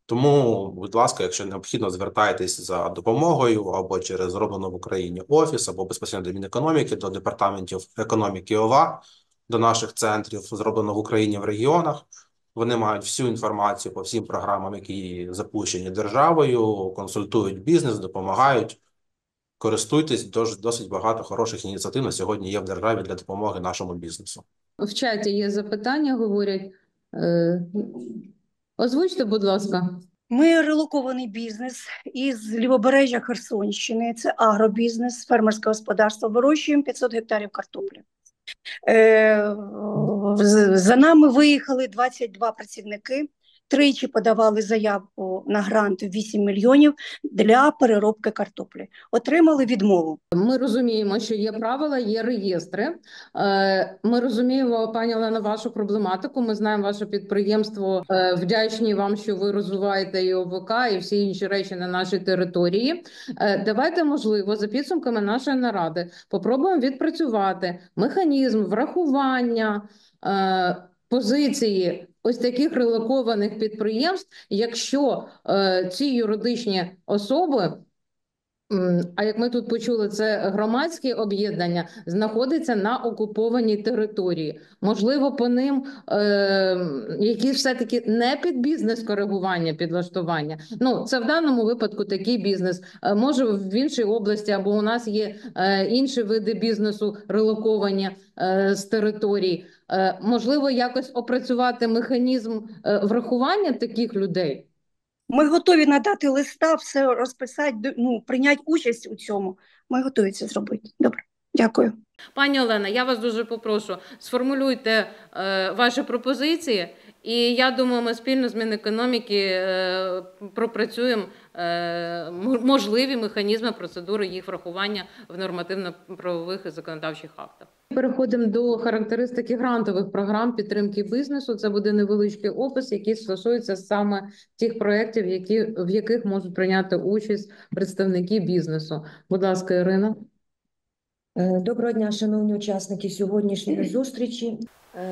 Тому, будь ласка, якщо необхідно, звертайтесь за допомогою або через зроблено в Україні офіс, або безпосередньо до Мінекономіки, до департаментів економіки ОВА, до наших центрів, зроблено в Україні в регіонах. Вони мають всю інформацію по всім програмам, які запущені державою, консультують бізнес, допомагають. Користуйтесь, досить багато хороших ініціатив на сьогодні є в державі для допомоги нашому бізнесу. В чаті є запитання, говорять. Озвучте, будь ласка. Ми релокований бізнес із Лівобережжя Херсонщини. Це агробізнес, фермерське господарство. Вирощуємо 500 гектарів картоплі. За нами виїхали 22 працівники. Тричі подавали заявку на грант 8 мільйонів для переробки картоплі. Отримали відмову. Ми розуміємо, що є правила, є реєстри. Ми розуміємо, пані Олено, вашу проблематику. Ми знаємо ваше підприємство. Вдячні вам, що ви розвиваєте і ОВК, і всі інші речі на нашій території. Давайте, можливо, за підсумками нашої наради попробуємо відпрацювати механізм врахування позиції ось таких релокованих підприємств, якщо ці юридичні особи, а як ми тут почули, це громадські об'єднання, знаходяться на окупованій території. Можливо, по ним якісь все-таки не під бізнес-коригування, підлаштування. Ну, це в даному випадку такий бізнес. Може, в іншій області, або у нас є інші види бізнесу, релоковані з територій. Можливо, якось опрацювати механізм врахування таких людей? Ми готові надати листа, все розписати, прийняти участь у цьому. Ми готові це зробити. Добре, дякую. Пані Олена, я вас дуже попрошу, сформулюйте ваші пропозиції, і я думаю, ми спільно з Мінекономіки пропрацюємо можливі механізми процедури їх врахування в нормативно-правових і законодавчих актах. Переходимо до характеристики грантових програм підтримки бізнесу. Це буде невеличкий опис, який стосується саме тих проєктів, в яких можуть прийняти участь представники бізнесу. Будь ласка, Ірина. Доброго дня, шановні учасники сьогоднішньої зустрічі.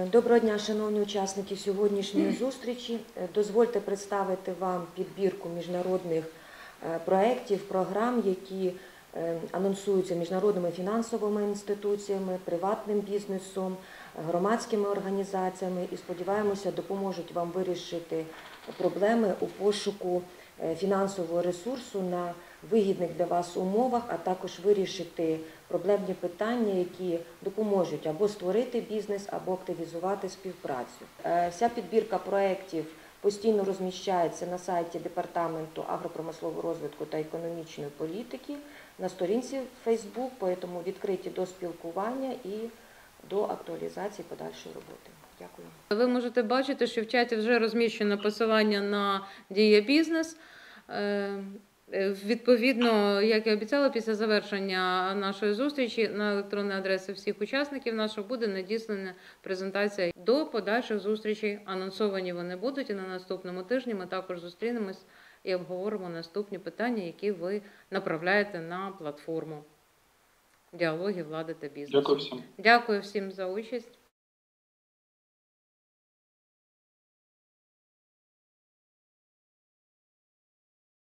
Дозвольте представити вам підбірку міжнародних проєктів, програм, які анонсуються міжнародними фінансовими інституціями, приватним бізнесом, громадськими організаціями і, сподіваємося, допоможуть вам вирішити проблеми у пошуку фінансового ресурсу на вигідних для вас умовах, а також вирішити проблемні питання, які допоможуть або створити бізнес, або активізувати співпрацю. Вся підбірка проєктів постійно розміщається на сайті Департаменту агропромислового розвитку та економічної політики, на сторінці Facebook, тому відкриті до спілкування і до актуалізації подальшої роботи. Дякую. Ви можете бачити, що в чаті вже розміщено посилання на Дія Бізнес. Відповідно, як і обіцяла, після завершення нашої зустрічі на електронні адреси всіх учасників нашого буде надіслана презентація. До подальших зустрічей анонсовані вони будуть, і на наступному тижні ми також зустрінемось і обговоримо наступні питання, які ви направляєте на платформу діалогів влади та бізнесу. Дякую всім. Дякую всім за участь.